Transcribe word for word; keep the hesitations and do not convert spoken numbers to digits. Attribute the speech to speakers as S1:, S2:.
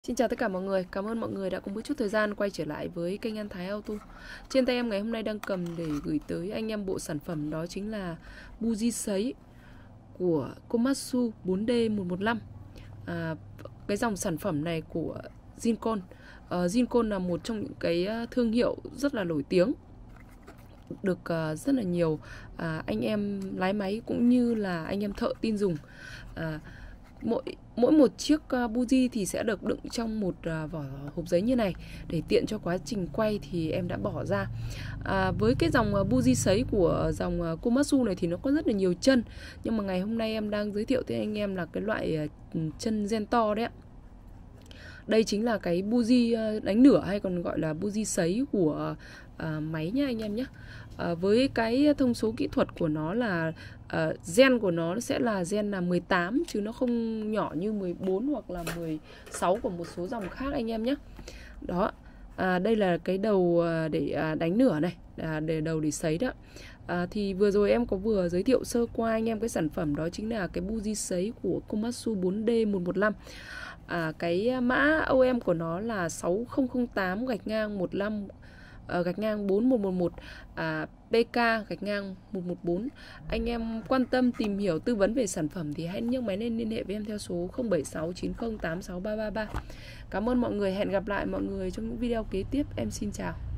S1: Xin chào tất cả mọi người, cảm ơn mọi người đã cùng một chút thời gian quay trở lại với kênh An Thái Auto. Trên tay em ngày hôm nay đang cầm để gửi tới anh em bộ sản phẩm đó chính là buji sấy của Komatsu bốn D một một năm. à, Cái dòng sản phẩm này của Zincon. uh, Zincon là một trong những cái thương hiệu rất là nổi tiếng, được uh, rất là nhiều uh, anh em lái máy cũng như là anh em thợ tin dùng. uh, Mỗi mỗi một chiếc uh, buji thì sẽ được đựng trong một uh, vỏ hộp giấy như này, để tiện cho quá trình quay thì em đã bỏ ra. À, với cái dòng uh, buji sấy của dòng uh, Komatsu này thì nó có rất là nhiều chân, nhưng mà ngày hôm nay em đang giới thiệu tới anh em là cái loại uh, chân gen to đấy ạ. Đây chính là cái buji uh, đánh nửa hay còn gọi là buji sấy của uh, máy nhá anh em nhé. À, với cái thông số kỹ thuật của nó là uh, gen của nó sẽ là gen là mười tám, chứ nó không nhỏ như mười bốn hoặc là mười sáu của một số dòng khác anh em nhé. Đó, à, đây là cái đầu để đánh nửa này, à, để đầu để sấy đó. À, thì vừa rồi em có vừa giới thiệu sơ qua anh em cái sản phẩm đó chính là cái buji sấy của Komatsu bốn D một một năm. À, cái mã o em của nó là sáu không không tám gạch ngang một lăm uh, gạch ngang bốn một một một, à, pê ca gạch ngang một một bốn. Anh em quan tâm tìm hiểu tư vấn về sản phẩm thì hãy nhấc máy lên liên hệ với em theo số không bảy sáu chín không tám sáu ba ba ba. Cảm ơn mọi người, hẹn gặp lại mọi người trong những video kế tiếp. Em xin chào.